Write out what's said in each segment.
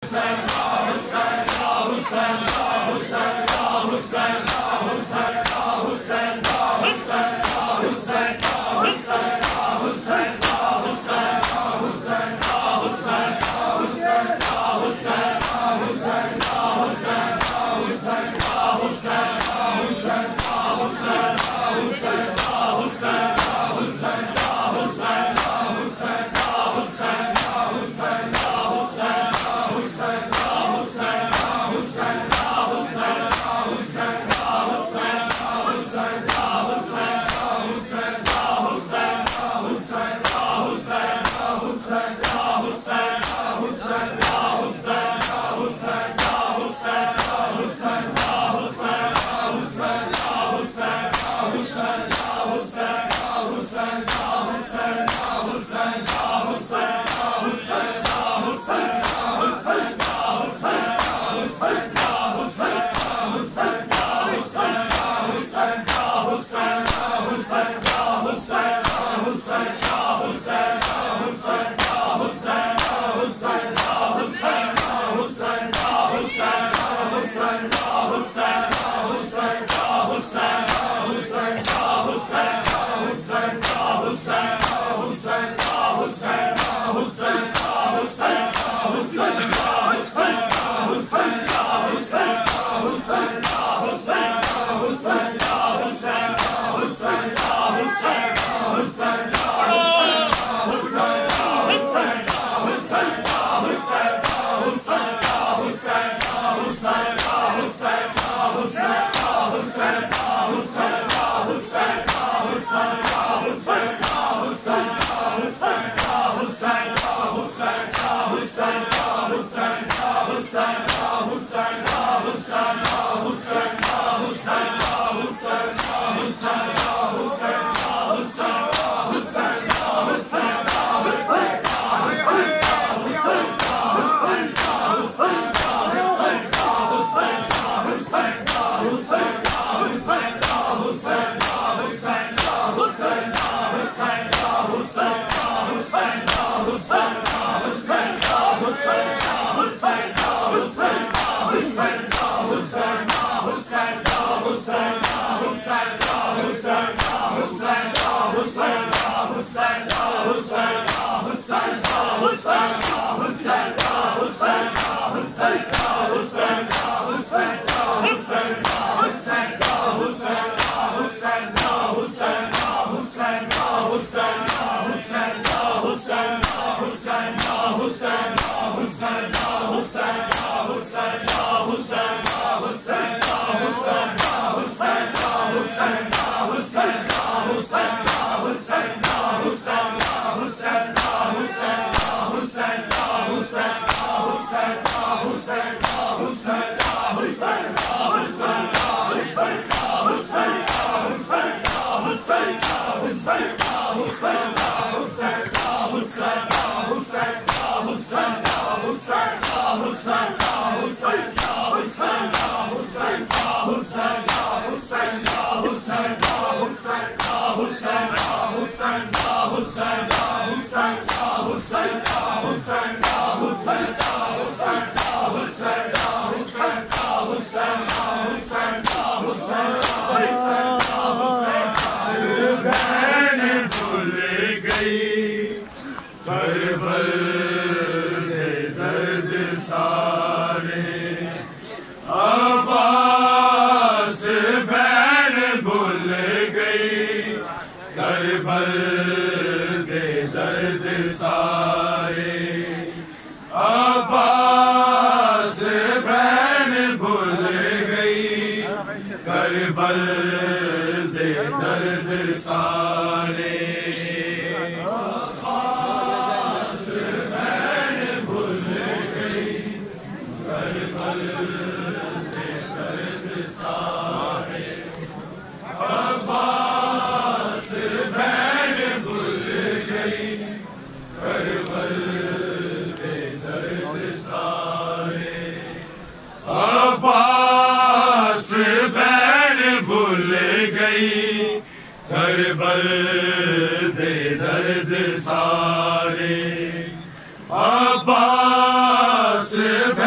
अब्बास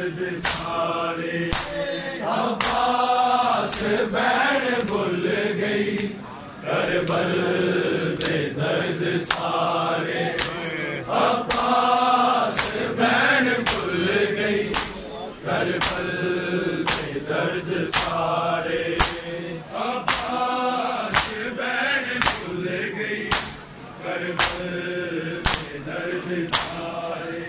दर्द सारे अब्बास बैन भूल गई करबल दे दर्द सारे अब्बास बैन भूल गई करबल दे दर्द सारे अब्बास बैन भूल गई करबल दे दर्द सारे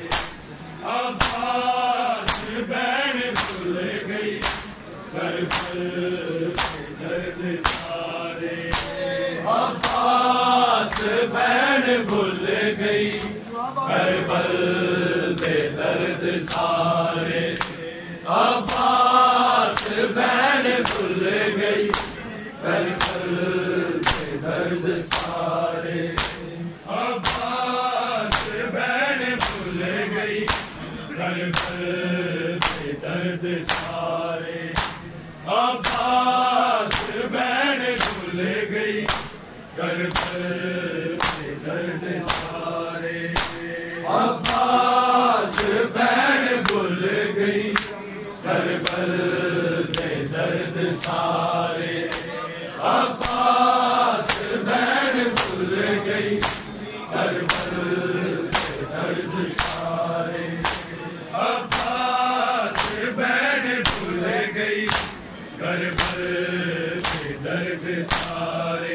अब्बास बैन भूल गई करबल दे दर्द सारे अब्बास बैन भूल गई करबल दे दर्द सारे अब्बास बैन भूल गई करबल दे दर्द सारे अब्बास बैन भूल गई करबल दे दर्द सारे अब्बास बैन भूल गई करबल दे दर्द सारे अब्बास बैन भूल गई करबल दे दर्द सारे अब्बास बैन भूल गई करबल दे दर्द सारे अब्बास बैन भूल गई करबल दे दर्द सारे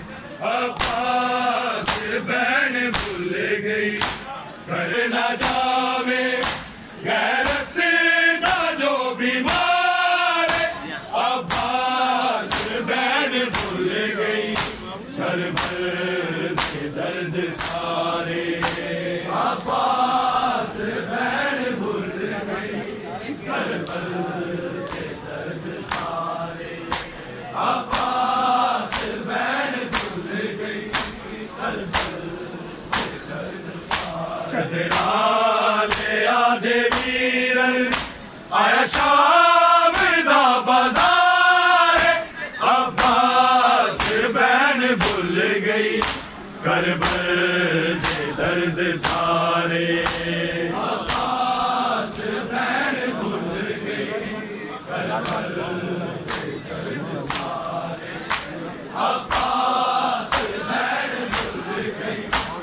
अब्बास बैन भूल गई कर न जावे गैरत दा जो बीमार अब्बास बैन भूल गई करबल दे दर्द सारे अब्बास बैन भूल गई करबल दे दर्द सारे अब्बास बैन भूल गई करबल दे दर्द सारे चदरा ले आदे वीरन आया शाम दा बाजार अब्बास बैन भूल गई करबल दे दर्द सारे अब्बास बैन भूल गई करबल दे दर्द सारे अब्बास बैन भूल गई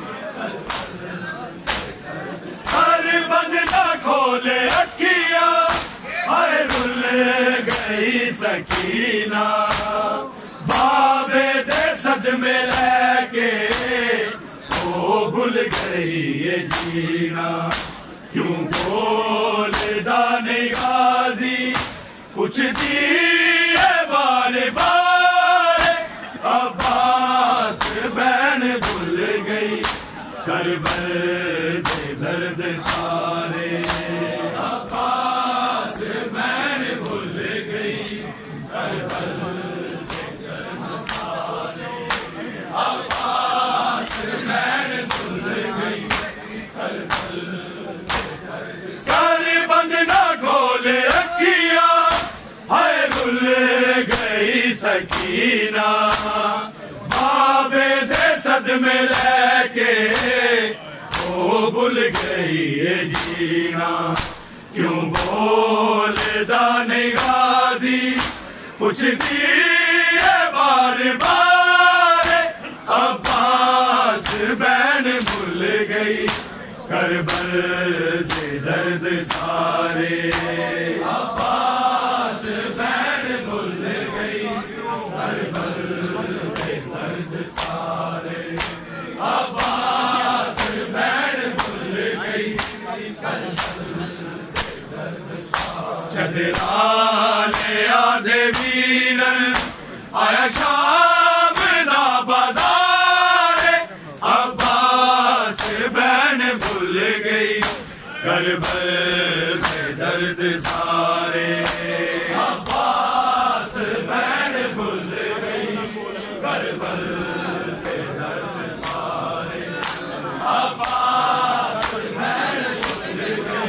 सर बंद ना खोले अखियां हाय रुल गई सकीना बाबे दे सदमे लेके ओ भूल गई ये जीना क्यों बोल दाने गाजी कुछ दिए बार बार अब्बास बैन भूल गई करबल दे दर्द सारे अब्बास बैन भूल गई करबल दे दर्द सारे अब्बास बैन भूल गई करबल दे दर्द कर बंद ना खोले अखियां हाय रुल गई सकीना बाबे दे सदमे लेके ओ भूल गई ये जीना क्यों बोल दाने गाजी पूछती है बार बार अब्बास बैन भूल गई करबल दे दर्द सारे अब्बास बैन भूल गई करबल दे दर्द सारे अब्बास बैन भूल गई चदरा ले आदे वीरन आया शाम दा बाजार अब्बास बैन भूल गई करबल दे दर्द सारे अब्बास बैन भूल गई करबल दे दर्द सारे अब्बास बैन भूल गई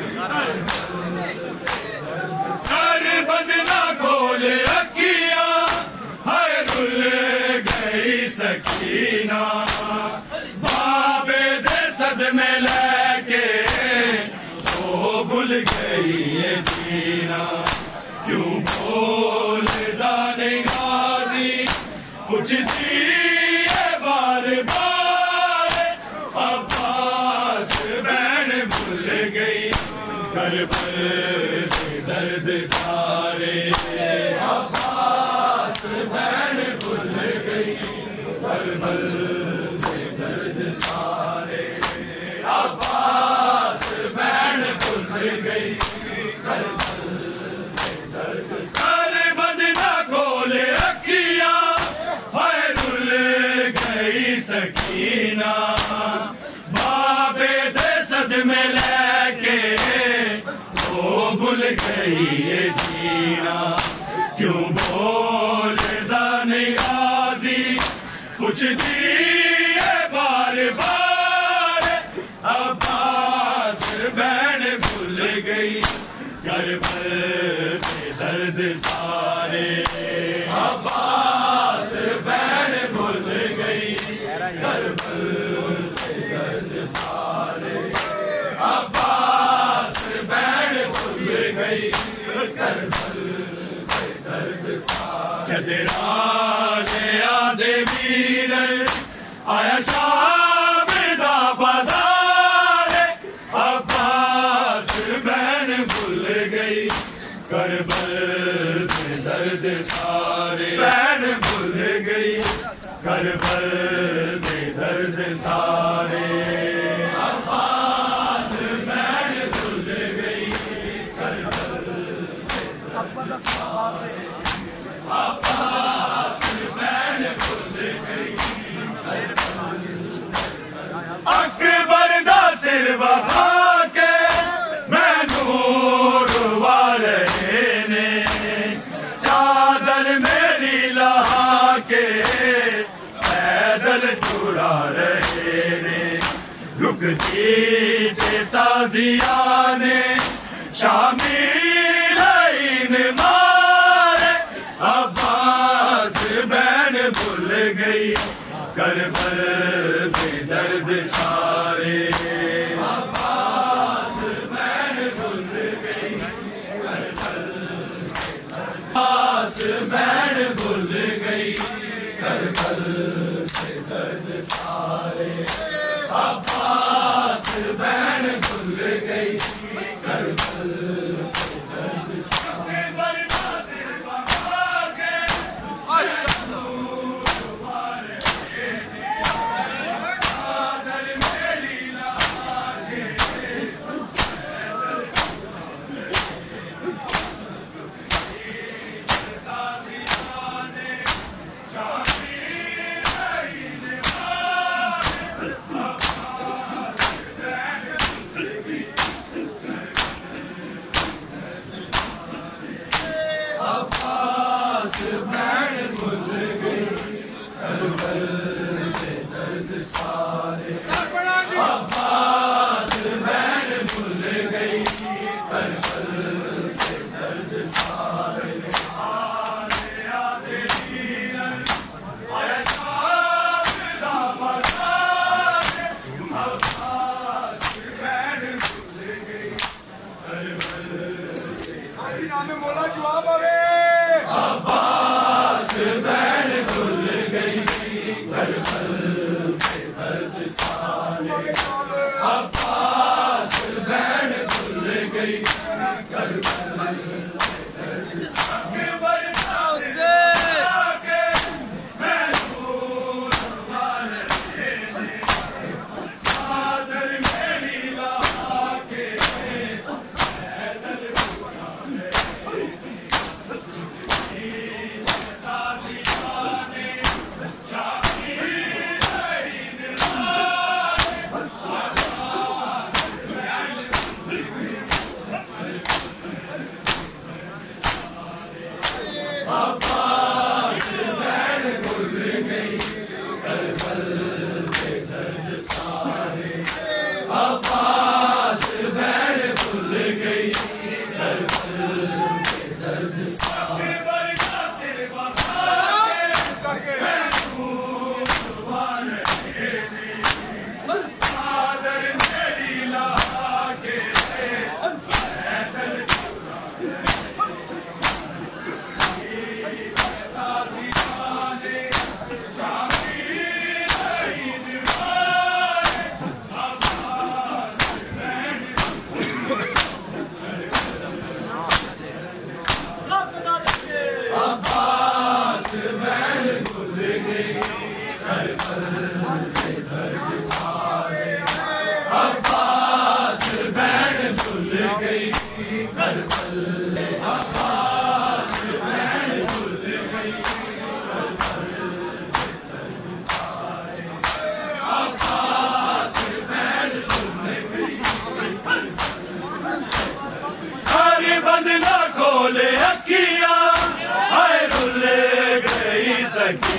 सर बंद ना खोले अखियां हाय रुल गई सकीना बाबे दे सदमे लेके ओ भूल गई ये जीना क्यों बोलता नहीं गाजी पूछती है बार बार अब्बास बहन भूल गई करबल के दर्द सारे अब्बास बहन भूल गई करबल के दर्द सारे अब्बास बहन भूल गई करबल के दर्द सारे बदना खोले अखियां हाय रुल गई सकीना बाबे दे सदमे लेके वो भूल गई ये जीना क्यों बोलदा नहीं गाजी पूछती है बार बार अब्बास बहन भूल गई करबल के दर्द सारे अब्बास बहन भूल गई करबल के दर्द सारे अब्बास बहन भूल गई करबल के दर्द सारे चदराने आदे वीर आया शाम दा बाजार अब्बास बहन भूल गई करबल के दर्द सारे बहन भूल गई करबल के दर्द सारे अब्बास बहन भूल गई करबल के दर्द सारे अब्बास बहन भूल गई अकबर दा सिर वखा के मैनू रुवा रहे ने चादर मेरी लहा के पैदल टुरा रहे ने रुकती थे ताजिया ने शामिल इन मारे अब्बास बहन भूल गई करबल के दर्द सारे अब्बास बहन भूल गई करबल अब्बास बहन भूल गई करबल के दर्द सारे अब्बास बहन भूल गई करबल के दर्द सारे अब्बास बहन भूल गई करबल के दर्द सारे अब्बास बहन भूल गई करबल के दर्द सारे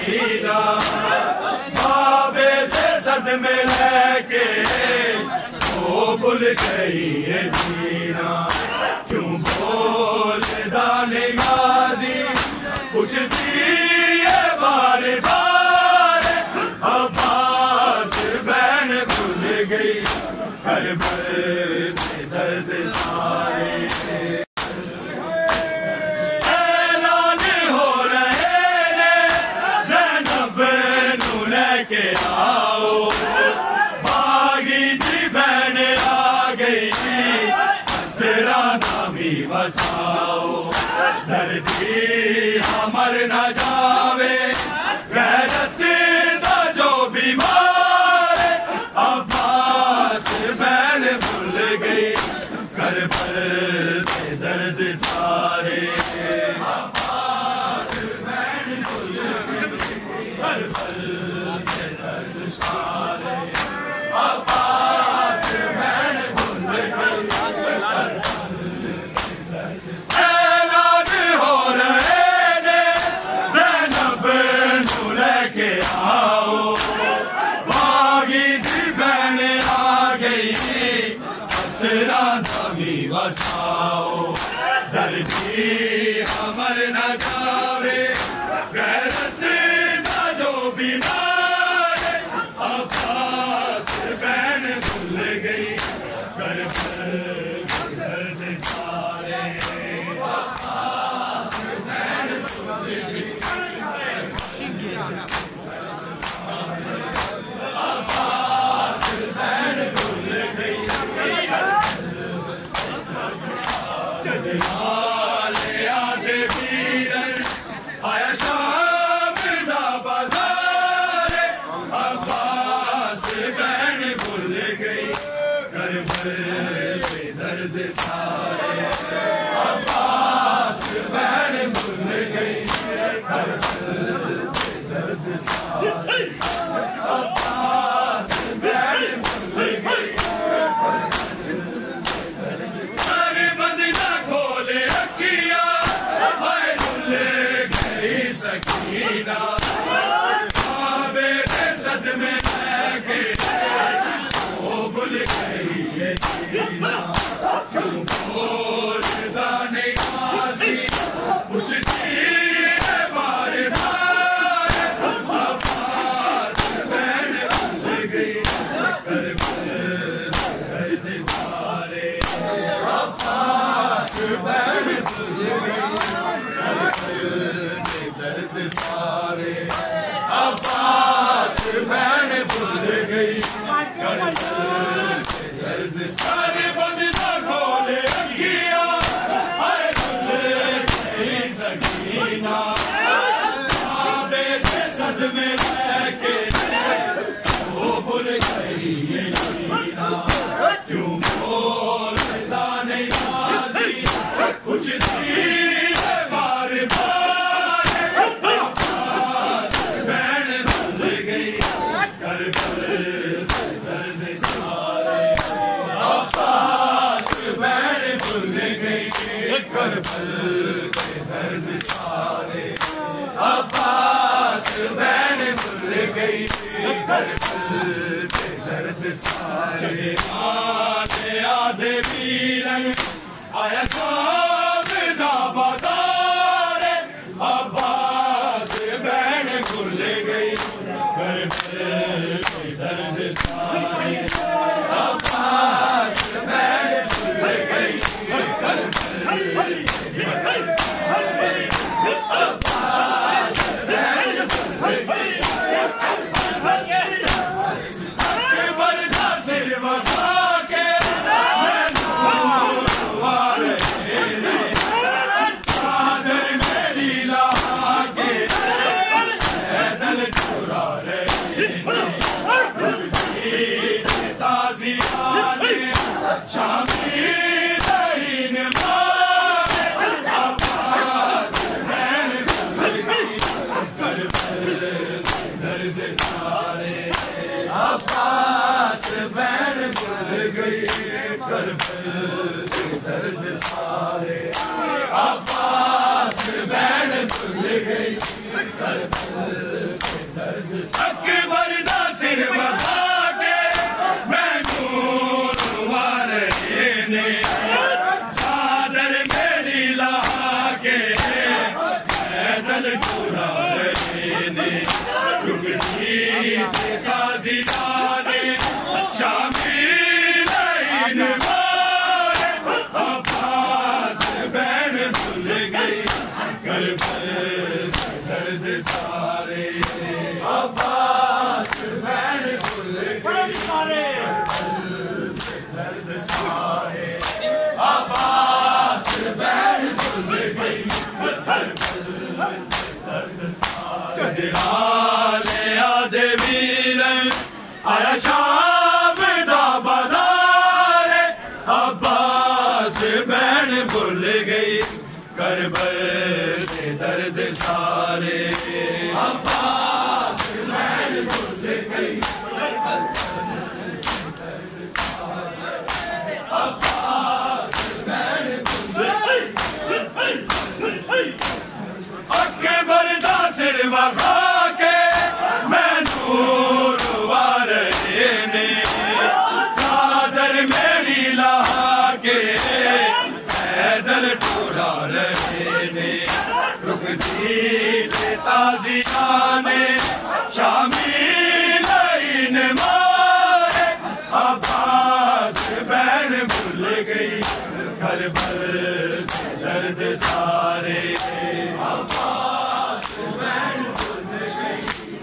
सकीना बाबे दे सदमे लेके वो भूल गई है जीना क्यों बोलदा नहीं गाजी कुछ दिए बारे बारे अब्बास बहन भूल गई करबल में दर्द सारे ऐलान हो रहे ने ज़ैनब नू लेके आओ भागी जी बहन आ गई तेरा नामी बसाओ दर्दी हमर न जावे गैरत दा जो बीमार अब्बास बहन भूल गई करबल से दर्द सारे अब्बास बहन भूल गई करबल से दर्द सारे अब्बास बहन भूल गई ऐलान हो रहे ने ज़ैनब नू लेके आओ भागी जी बहन आ गई तेरा नामी बसाओ दर्दी हमर न जावे गैरत दा जो बीमार अब्बास बहन भूल गई करबल के दर्द सारे अब्बास बहन भूल गई अब्बास बहन भूल गई चले आधे वीरन आया शाम दा बाजार अब्बास बहन भूल गई करबल पे दर्द सारे अब्बास बहन भूल गई करबल पे दर्द सारे अब्बास बहन भूल गई सारे बंदना खोले अखिया हाय भूल गई सकीना बाबे दे सदमे लेके वो भूल गई है जीना क्यों बोलदा नहीं गाजी कुछ दिए बारे बारे अब्बास बहन भूल गई करबल दर्द सारे अब्बास बहन भूल गई करबल दर्द सारे अब्बास बहन भूल गई करबल दर्द सारे बंदना खोले अखिया हाय भूल गई सकीना बाबे दे सदमे लेके वो भूल गई है जीना क्यों बोलदा नहीं गाजी कुछ दिए बारे बारे अब्बास बहन भूल गई करबल दर्द सारे अब्बास बहन भूल गई करबल दर्द सारे अब्बास बहन भूल गई करबल दर्द सारे आधे आधे वीरन आया शाम दा बाजार अब्बास बहन भूल गई करबल के दर्द सारे अब्बास बहन भूल गई करबल अब्बास बहन भूल गई अकबर दा सिर वफा के चादर मेरी लहा के पैदल चुरा रहे ताजिया ने शामी दहीन मारे अब्बास बहन भूल गई करबल दर्द सारे अब्बास बहन भूल गई करबल दर्द सारे अब्बास बहन भूल गई करबल सारे अब्बास बहन भूल गई दर्द सारे अब्बास बहन भूल गई दर्द सारे चदराले आदे वीर आया शाम दा बाजार अब्बास बहन भूल गई करबल के दर्द सारे अब्बास बहन भूल गई अब्बास बहन अकबर दा सिर वखा के मैं नूर वारे ने चादर मेरी लहा के पैदल टूरा रहे ने रुक दी ताजिया ने शामी लाइन मारे अब्बास बहन भूल गई करबल दर्द सारे अब्बास बहन भूल गई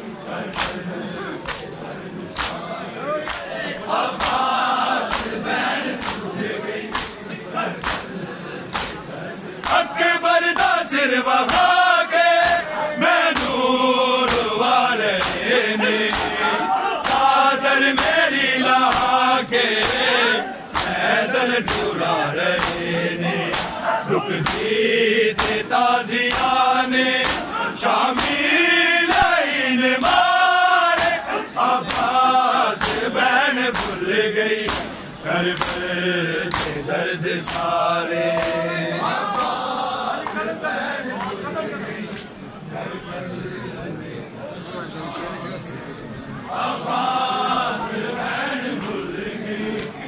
अब्बास बहन भूल गई अकबर दा सिर वखा के मैं नूर वारे ने चादर मेरी लहा के पैदल टूरा रहे ने रुक दी ताजिया ने शामी लाइन मारे अब्बास बहन भूल गई करबल के दर्द सारे अब्बास बहन भूल गई अब्बास बहन भूल गई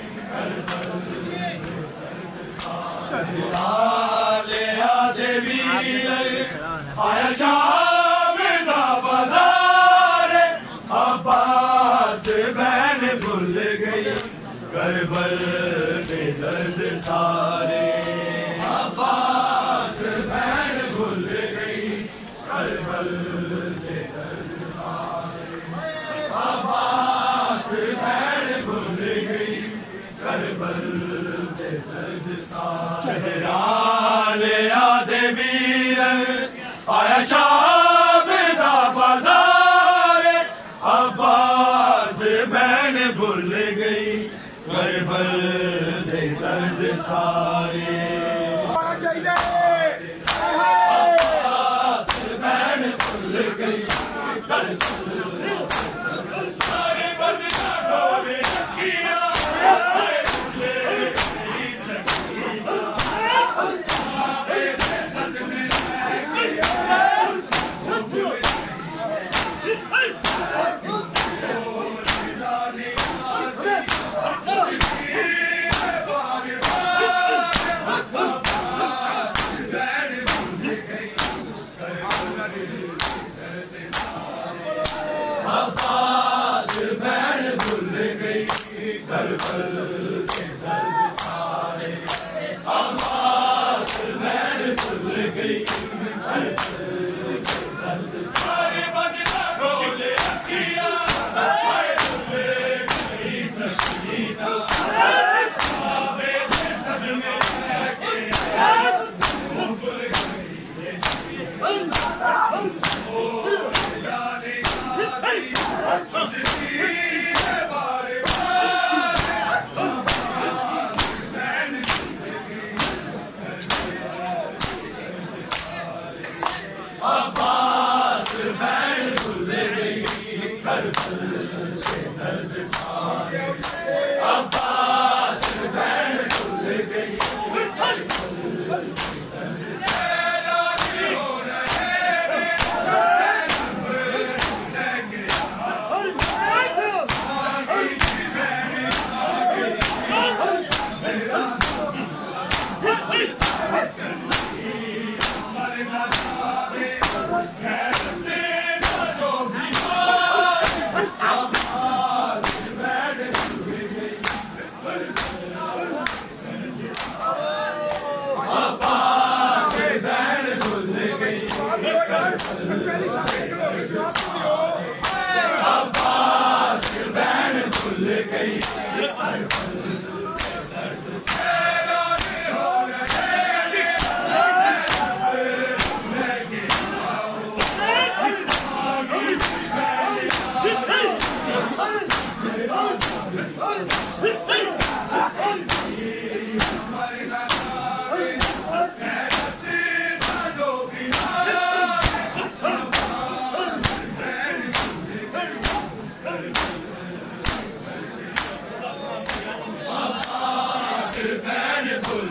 चदराले आदे वीर आया शाम दा बाजार अब्बास बहन भूल गई करबल के दर्द सारे अब्बास बहन भूल गई करबल के दर्द सारे अब्बास बहन भूल गई करबल के दर्द सारे चदराले आदे वीर आया शाम दा बाजार अब्बास बहन भूल गई करबल के दर्द सारे अब्बास बहन भूल गई सारे बदला डोरे किया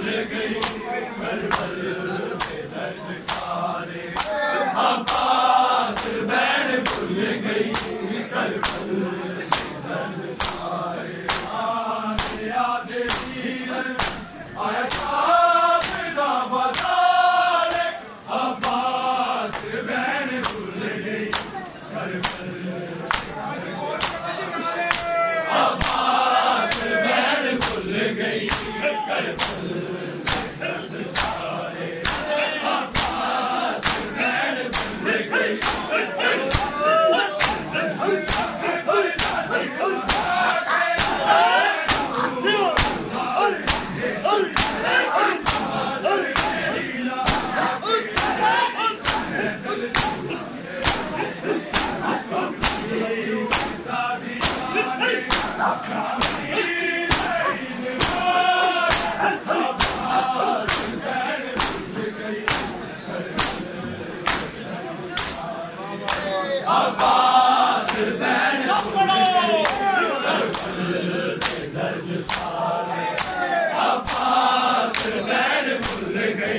भूल गई करबल के दर्द सारे अब्बास बहन भूल गई करबल के दर्द सारे याद वीर आया शाम दा बाजार अब्बास बहन भूल गई करबल अब्बास बहन भूल गई करबल दर्द सारे अब्बास बहन भूल गई अब्बास बहन भूल गई करबल के दर्द सारे अब्बास बहन भूल गई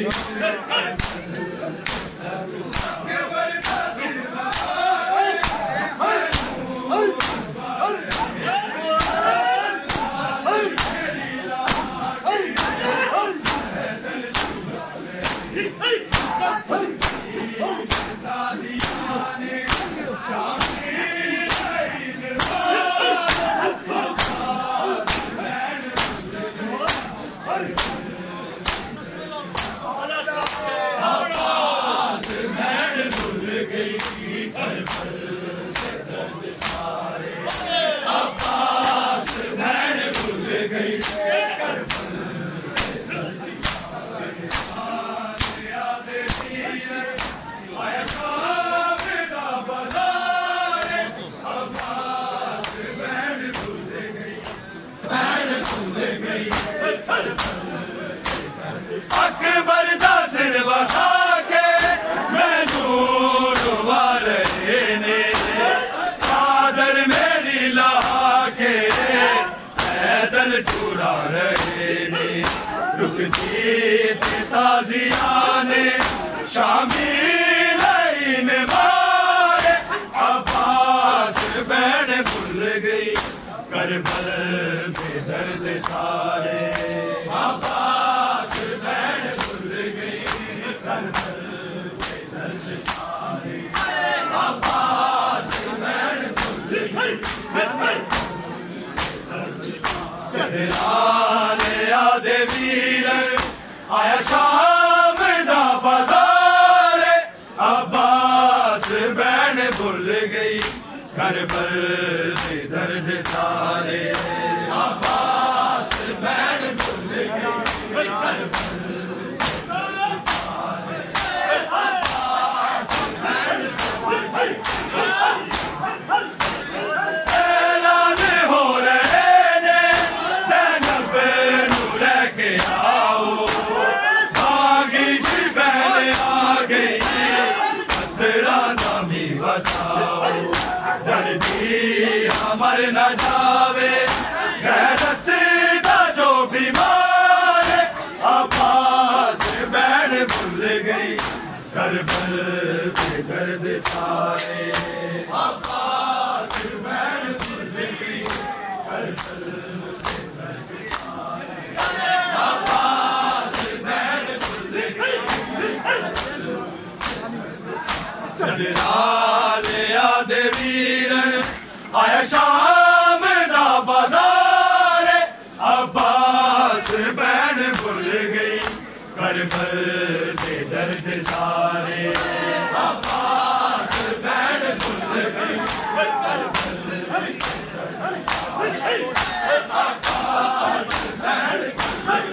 अब्बास बहन भूल गई करबल के दर्द सारे अब्बास बहन भूल गई करबल के दर्द सारे याद वीर आया शाम दा बाजार अब्बास बहन भूल गई अकबर दा सिर वखा के मैनू रुवा रहे ने चादर मेरी लहा के पैदल टूरा रहे ने रुकती से ताजिया ने शामिल में मारे अब्बास बहन भूल गई करबल के दर्द सारे अब्बास बहन भूल गई करबल के दर्द सारे अब्बास बहन भूल गई चढ़ाने याद वीर आया शाम दा बाजार अब्बास बहन भूल गई करबल के दर्द सारे अब्बास बहन भूल गई करबल के दर्द सारे अब्बास बहन भूल गई ऐलान हो रहे ने ज़ैनब नू लेके आओ भागी जी बहन आ गई खतरा नामी बसाओ डरती हमर न जावे गैरत दा जो बीमार अब्बास बहन भूल गई करबल के दर्द सारे अब्बास बहन भूल गई करबल के दर्द सारे अब्बास बहन भूल गई चढ़ाने याद वीर आया शाम दा बाजार अब्बास बहन भूल गई करबल के दर्द सारे अब्बास बहन भूल गई करबल के दर्द सारे अब्बास बहन भूल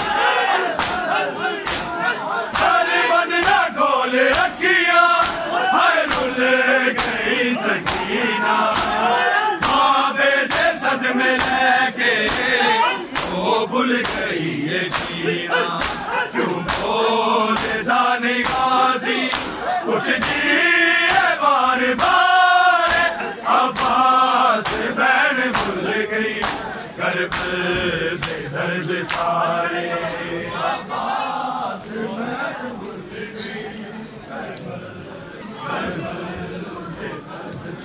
गई बंदना खोल रखिया हर रुल गई सकीना बाबे दे सदमे लेके ओ भूल गई ये जीना क्यों बोल दाने गाजी कुछ दिए बार बार अब्बास बहन भूल गई करबल के दर्द सारे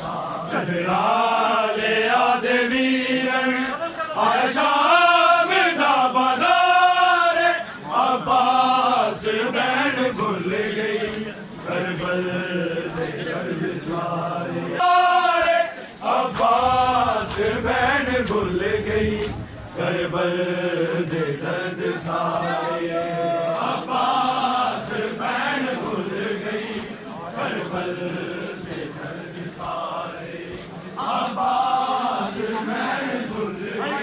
चदरा ले आदे वीरन आया शाम दा बाजार अब्बास बहन भुल गई करबल दे दर्द सारे अब्बास बहन भुल गई करबल दे दर्द सारे अब्बास बहन भुल गई करबल दे दर्द सारे अब्बास बहन भुल गई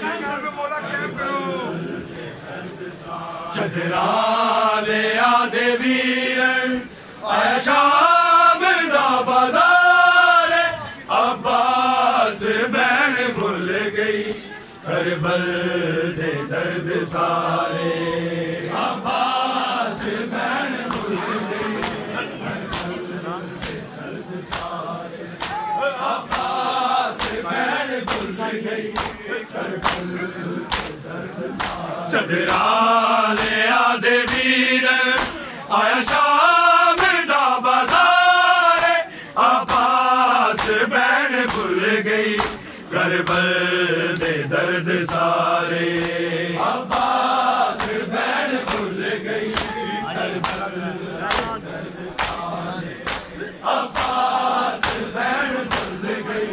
चदरा ले आदे वीरन आया शाम दा बाजार अब्बास बहन भुल गई करबल दे दर्द सारे अब्बास बहन भुल गई दर्द सारे अब्बास बहन भुल गई चदरा ले आदे वीरन आया शाम दा बाजार अब्बास बहन भुल गई करबल दे दर्द सारे अब्बास बहन भुल गई करबल दर्द सारे अब्बास बहन भुल गई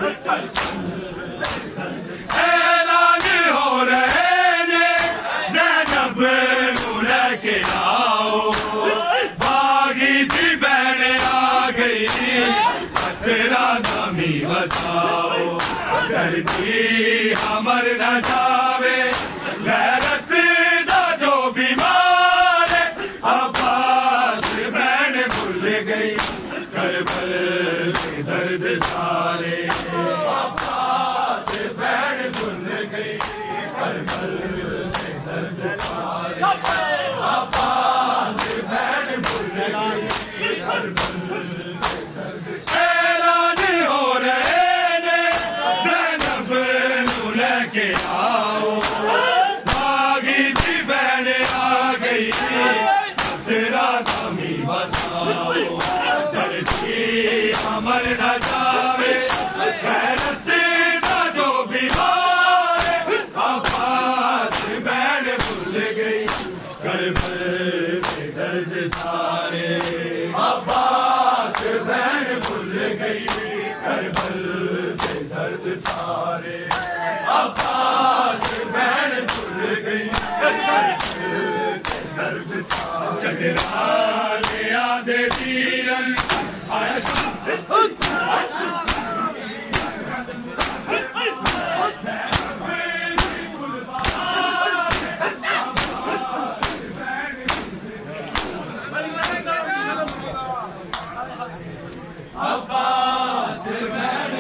ऐलान हो रहे ने ज़ैनब नू लेके आओ भागी थी बहन आ गई खतरा नामी बसाओ करती हमर न जावे गैरत दा जो बीमार अब्बास बहन भुल गई करबल दे दर्द सारे अब्बास बहन भुल गई करबल दे दर्द सारे अब्बास बहन भुल गई करबल दे दर्द ऐलान हो रहे के आओ भागी थी बहन आ गई तेरा कमी बसाओ डरती हमर न जावे गैरत दा जो बीमार अब्बास बहन भुल गई करबल दे दर्द सारे अब्बास बहन भुल गई करबल दे दर्द सारे अब्बास बहन भुल गई चदरा ले आदे वीरन आया अब्बास बहन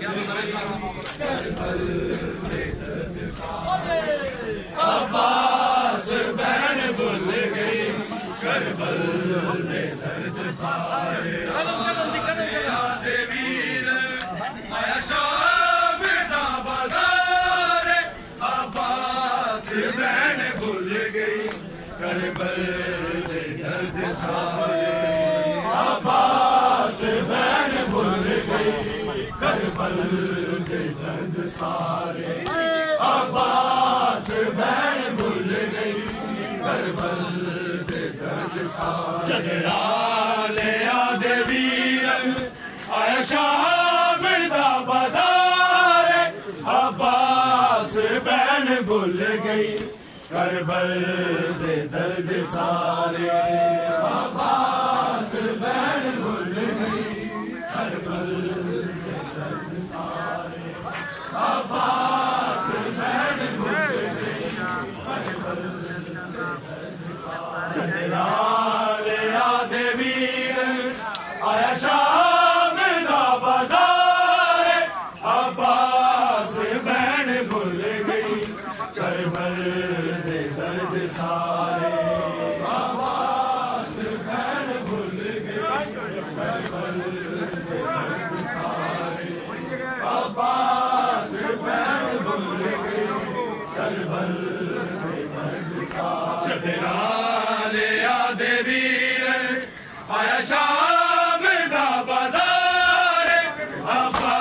अब्बास बहन भुल गई करबल दे दर्द सारे आदे वीर आया शाम दा बाजार अब्बास बहन भुल गई करबल दे दर्द सारे अब्बास बहन भुल गई करबल दे दर्द सारे अब्बास बहन भुल गई करबल दे दर्द सारे चदरा ले आदे वीरन आया शाम दा बाजार अब्बास बहन भुल गई करबल दे दर्द सारे अब्बास बहन भुल गई करबल दे दर्द सारे अब्बास बहन भुल गई करबल दे दर्द सारे चदरा ले आदे वीरन आया शाम दा बाजार अब्बास बहन भुल गई करबल दे दर्द सारे अब्बास बहन भुल गई करबल दे दर्द सारे अब्बास बहन भुल गई करबल दे दर्द सारे चदरा ले आदे वीरन आया शाम दा बाजार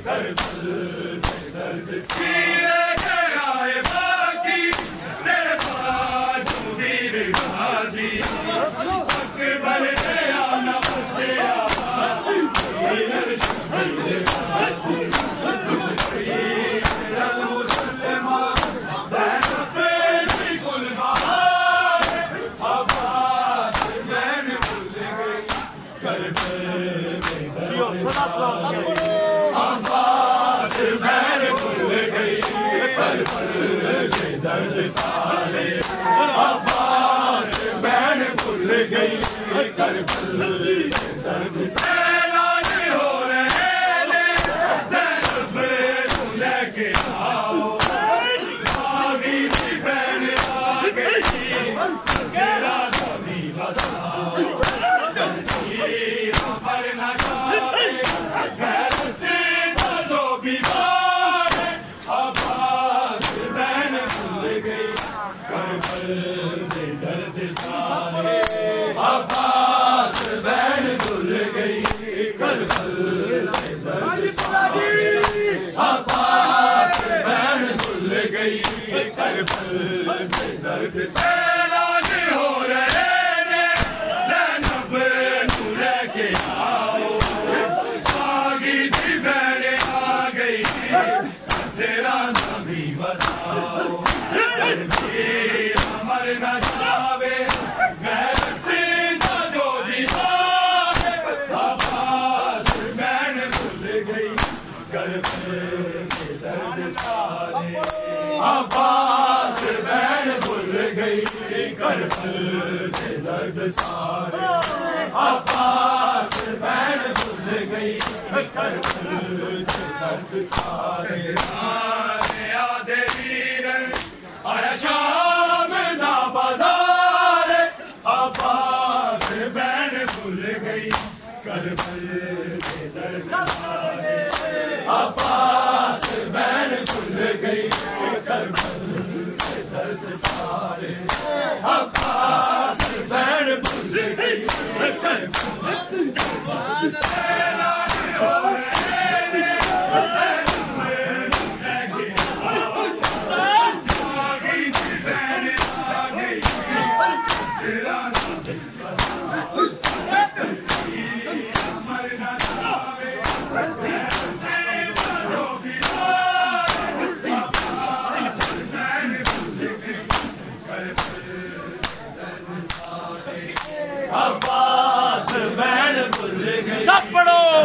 करबल के दर्द सीरे के आए बाकी तेरे बाद वीर गाजी अकबर ने आना बच्चे अब्बास बहन भूल गई करबल के दर्द सारे अब्बास बहन भूल गई करबल के दर्द ऐलान हो रहे ने ज़ैनब को लेके आओ आगी थी बहन आ गई तेरा कभी बसाओ मरना चाहे गैरती था जो बीमार अब्बास बहन भूल गई करबल के दर्द सारे अब्बास बहन भूल गई करबल के दर्द सारे अब्बास बहन भूल गई करबल के दर्द ऐलान हो रहे ने ज़ैनब को लेके आओ आगी थी बहन आ गई तेरा नबी बसाओ मरना चाहे गैरती था जो बीमार अब्बास बहन भूल गई करबल के दर्द सारे अब्बास बहन भूल गई करबल के दर्द सारे अब्बास बहन भूल गई करबल के दर्द सारे आधे वीर आया शाम दा बाजार अब्बास बहन भूल गई करबल के दर्द सारे अब्बास बहन भूल गई करबल के दर्द सारे अब्बास बहन भूल गई सब पढ़ो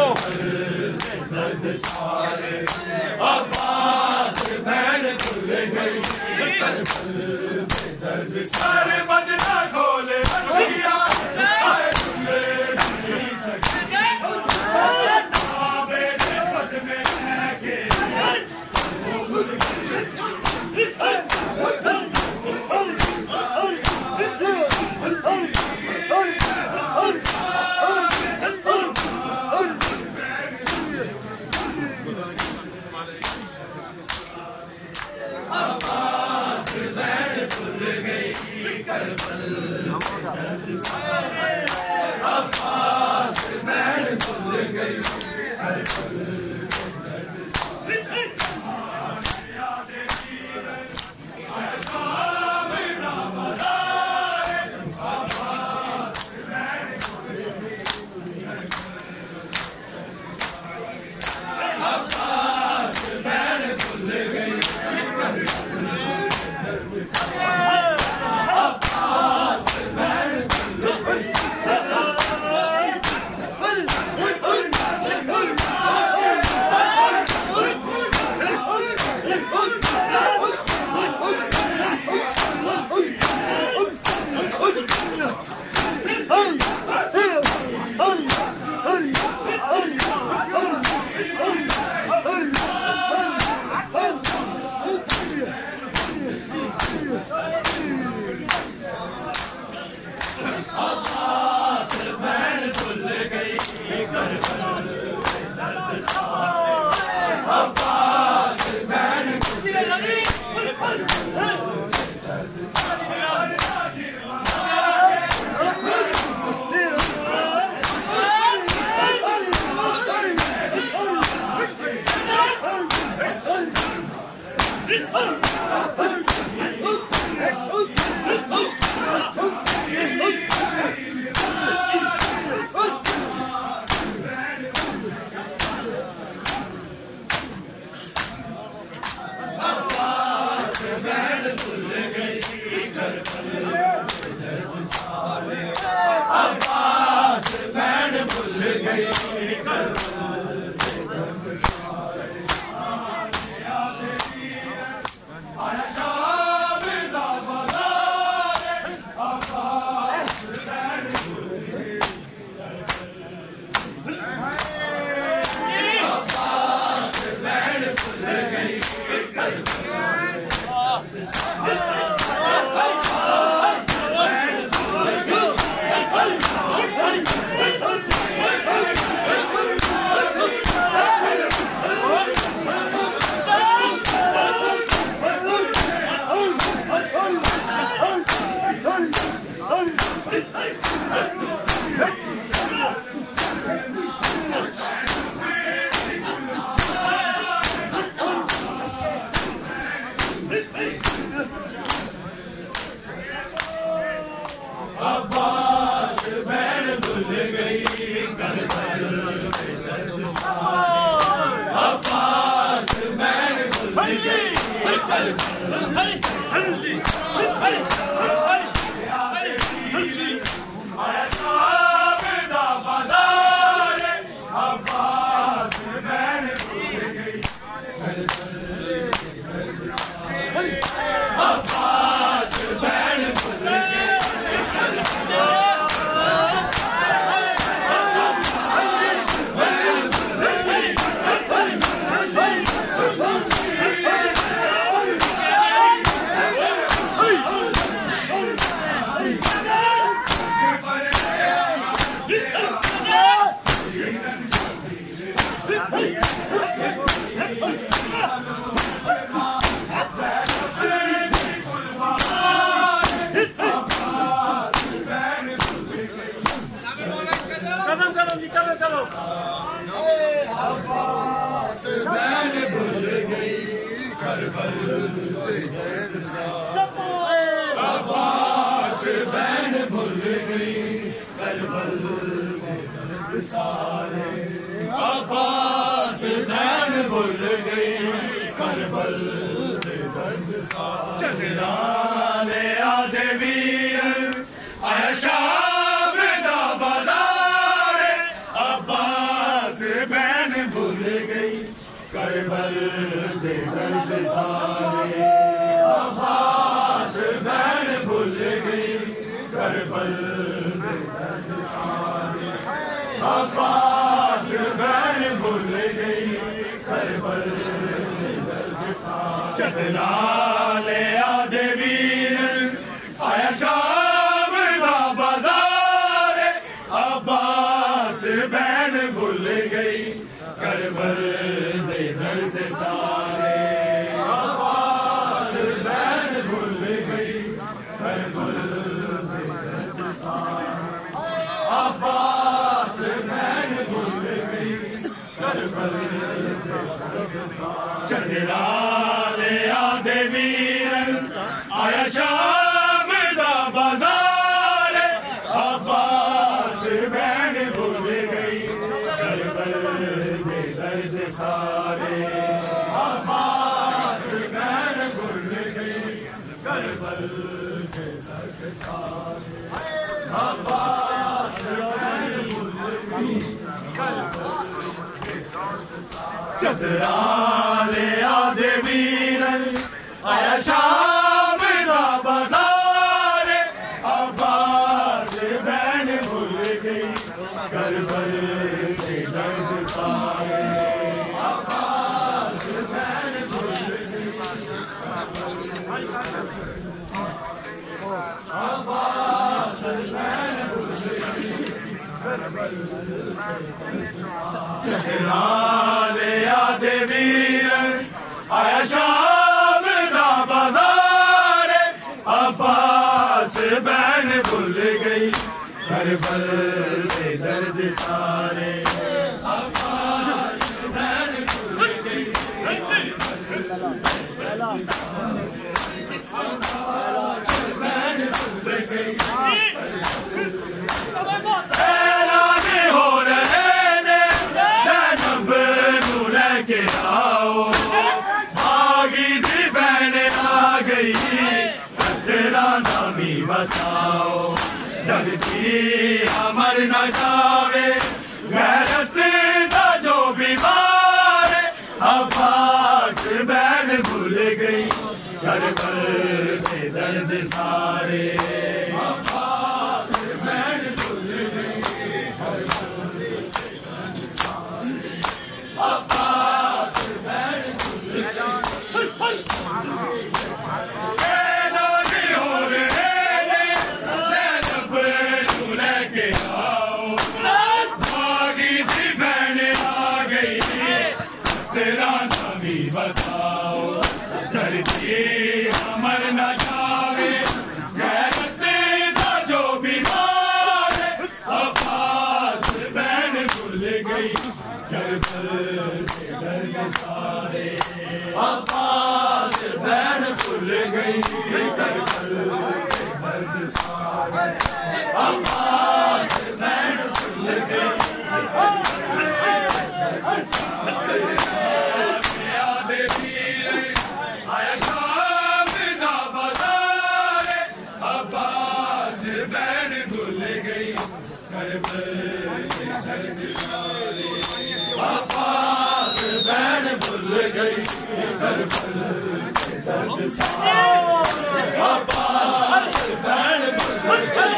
अमर न जावे गैरत कर कर के दर्द सारे अब्बास बहन भूल गई अब्बास बहन भूल गई हो रहे ज़ैनब तू लेके आओ भागी थी बहन आ गई तेरा नबी बसाओ धरती मर न जावे गैरते था जो बीमार अब्बास बहन भूल गई करबल के दर्द सारे अब्बास बहन भूल गई करबल के दर्द सारे अब्बास बहन भूल गई अब्बास बहन भूल गई करबल के दर्द सारे अब्बास बहन भूल गई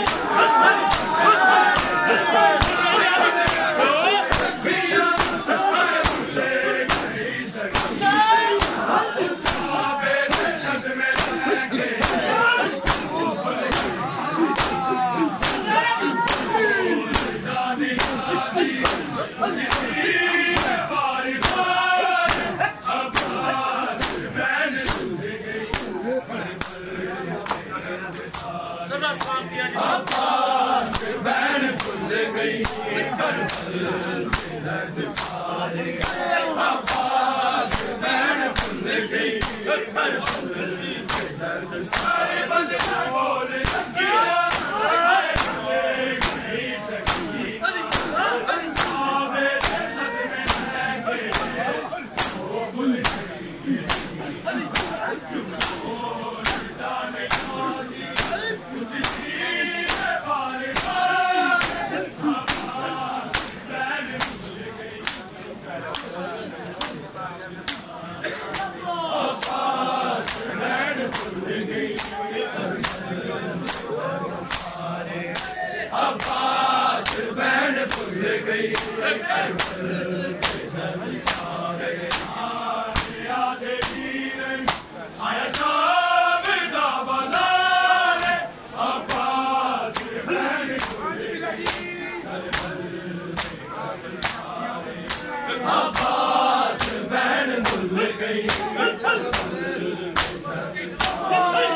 अब्बास बहन भूल गई करबल के दर्द सारे अब्बास बहन भूल गई करबल के दर्द सारे बंद बोल अब्बास बहन भूल गई करबल के दर्द सारे याद वीर आया शाम दा बाज़ार अब्बास बहन भूल गई करबल के दर्द सारे अब्बास बहन भूल गई करबल के दर्द सारे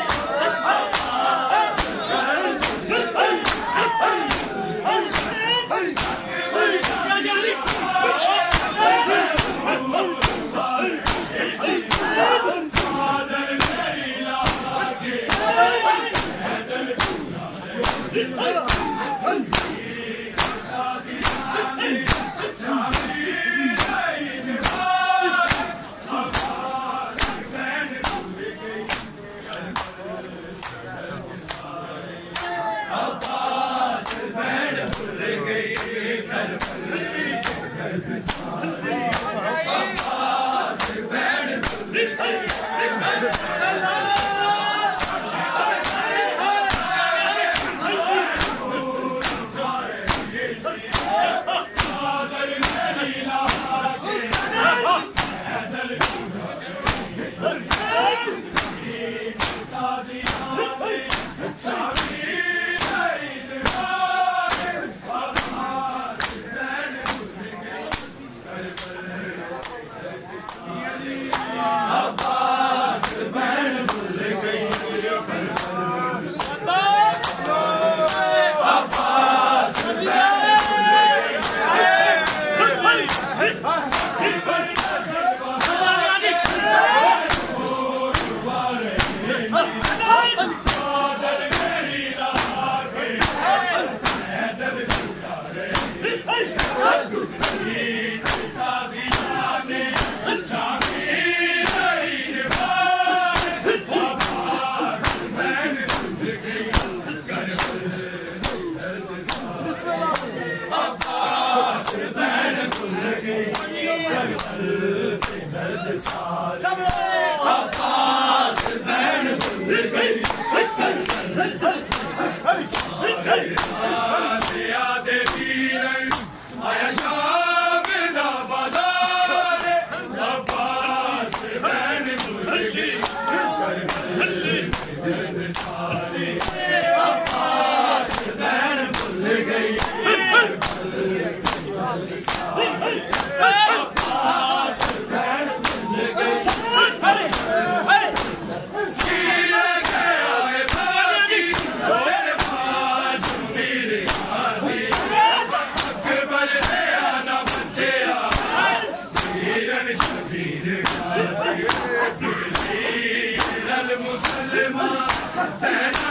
दर्द साथ अब्बास المسلمة